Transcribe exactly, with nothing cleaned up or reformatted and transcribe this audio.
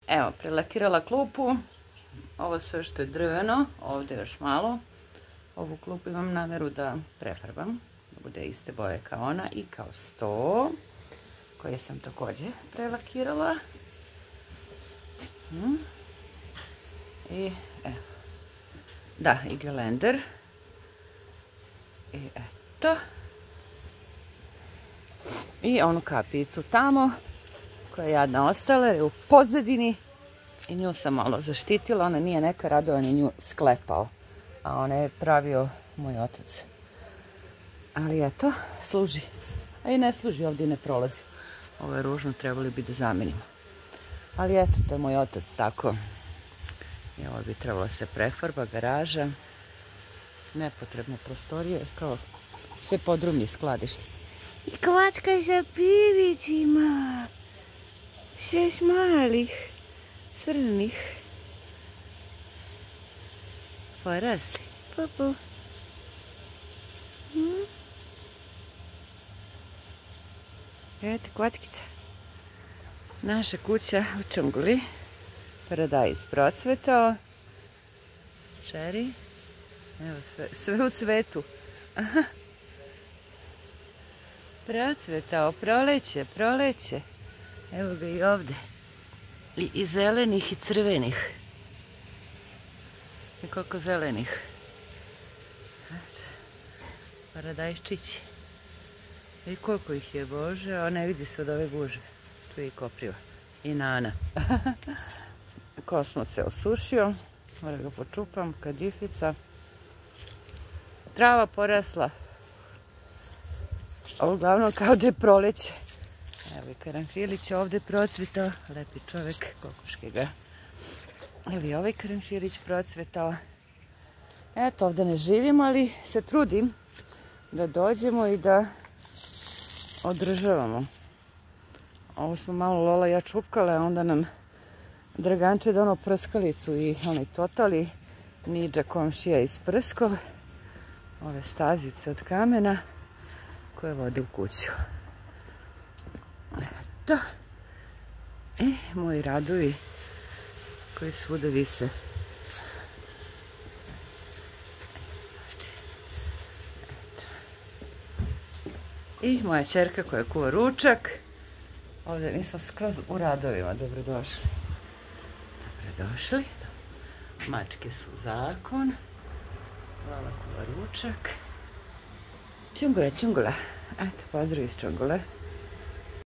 Evo, prelakirala klupu. Ovo sve što je drveno, ovdje još malo. Ovu klupu imam nameru da prefarbam, da bude iste boje kao ona i kao sto, koje sam također prelakirala. Hmm. I evo. Da, i gelender. I eto. I onu kapicu tamo, koja je jadna ostala, je u pozadini. I nju sam malo zaštitila, ona nije neka, Radovan je nju sklepao. A ona je pravio moj otac. Ali eto, služi. A i ne služi, ovdje ne prolazi. Ovo je ružno, trebali bi da zamenimo. Ali eto, to je moj otac tako. I ovo bi trebalo se prefarba, garaža. Nepotrebne prostorije, kao sve podrumlje skladište. I kvačka sa pivićima. Šest malih, crnih. Porasli. Pupu. Hmm? Eto, kvačkica. Naša kuća u džungli. Paradajz procvetao. Čeri. Evo, sve, sve u cvetu. Aha. Procvetao, proleće, proleće. Evo ga i ovdje. I, i zelenih i crvenih. I koliko zelenih. Paradajščići. I koliko ih je, Bože, a ne vidi se od ove guže. Tu je i kopriva. I nana. Kosmo se osušio. Moram ga počupam, kadifica. Trava porasla. Uglavnom kao da je proleće. Evo i karanfilić ovdje procvetao. Lepi čovjek, kokoške ga. Evo i ovaj karanfilić procvetao. Eto, ovdje ne živim, ali se trudim da dođemo i da održavamo. Ovo smo malo Lola ja čupkale, a onda nam Draganče dono prskalicu i onaj totali. Niđa komšija iz Prskov. Ove stazice od kamena koje vode u kuću. Eto. E, moji radovi koji svuda vise. I moja ćerka koja kuva ručak. Ovdje mi smo skroz u radovima. Dobrodošli. Dobrodošli. Mačke su zakon. Lola kuva ručak. Čungula, čungula. Eto, pozdrav iz Čungule.